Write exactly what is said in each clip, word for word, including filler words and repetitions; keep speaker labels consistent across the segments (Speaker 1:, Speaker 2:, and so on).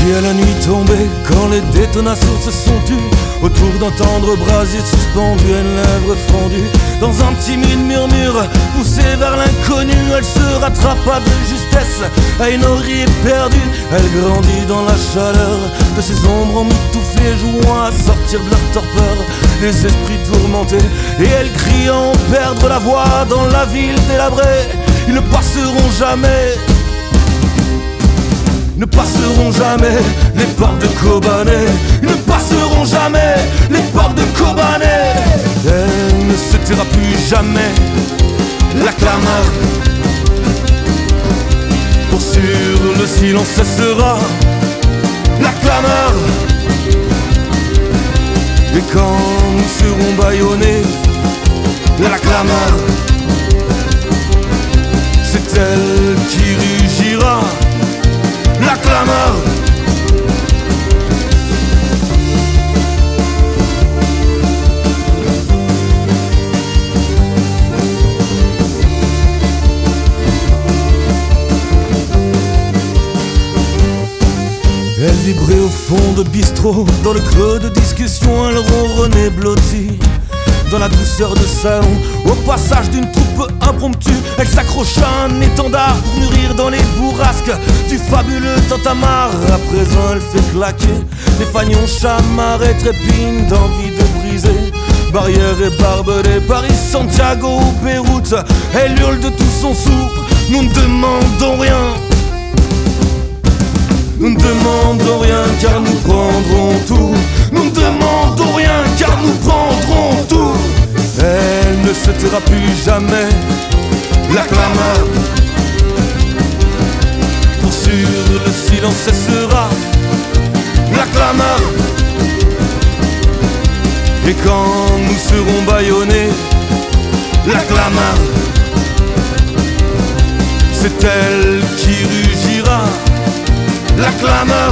Speaker 1: Et à la nuit tombée, quand les détonations se sont tues, autour d'un tendre brasier suspendu à une lèvre fendue, dans un timide murmure poussé vers l'inconnu, elle se rattrapa de justesse à une oreille perdue. Elle grandit dans la chaleur de ses ombres emmitouflées, jouant à sortir de leur torpeur les esprits tourmentés. Et elle crie en perdre la voix dans la ville délabrée. Ils ne passeront jamais, ne passeront jamais les portes de Kobané. Ils ne passeront jamais les portes de Kobané. Elle ne se taira plus jamais, la clameur. Pour sûr le silence cessera, la clameur. Et quand nous serons bâillonnés, la clameur, c'est elle qui rugira, la clameur. Elle vibrait au fond de bistrot, dans le creux de discussion, elle ronronnait blottie. Dans la douceur de salon, au passage d'une troupe impromptue, elle s'accrocha à un étendard pour mûrir dans les bourrasques du fabuleux Tantamar. À présent elle fait claquer les fagnons chamarrés, trépigne d'envie de briser barrières et barbelés. Paris, Santiago ou Beyrouth, elle hurle de tout son sourd, nous ne demandons rien. Nous ne demandons rien car nous prendrons tout. Nous ne demandons rien car nous prendrons tout. Elle ne se taira plus jamais, la clameur. Pour sûr le silence cessera, la clameur. Et quand nous serons bâillonnés, la clameur, c'est elle qui rugira, la clameur.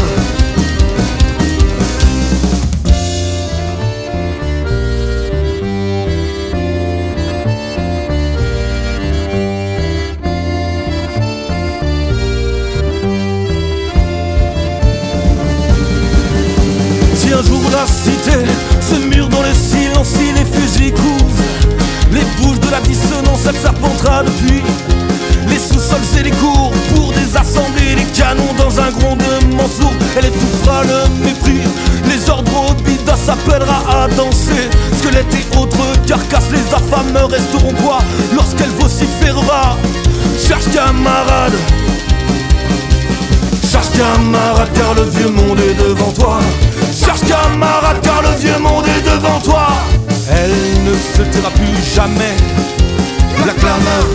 Speaker 1: Si un jour la cité se mure dans le silence, si les fusils courent, les bouches de la dissonance, elle serpentera depuis les sous-sols et les cours pour désassembler les canons dans un grondement sourd. Elle étouffera le mépris, les ordres au bida s'appellera à danser. Squelettes et autres carcasses, les affameurs resteront quoi lorsqu'elle vociférera? Cherche camarade, cherche camarade car le vieux monde est devant toi. Cherche camarade car le vieux monde est devant toi. Elle ne se taira plus jamais, la clameur.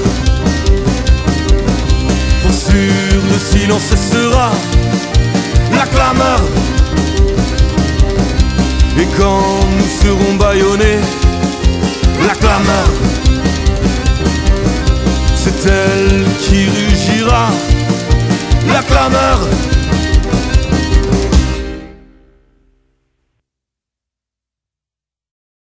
Speaker 1: Pour sûr le silence cessera, la clameur. Et quand nous serons bâillonnés, la clameur, c'est elle qui rugira, la clameur.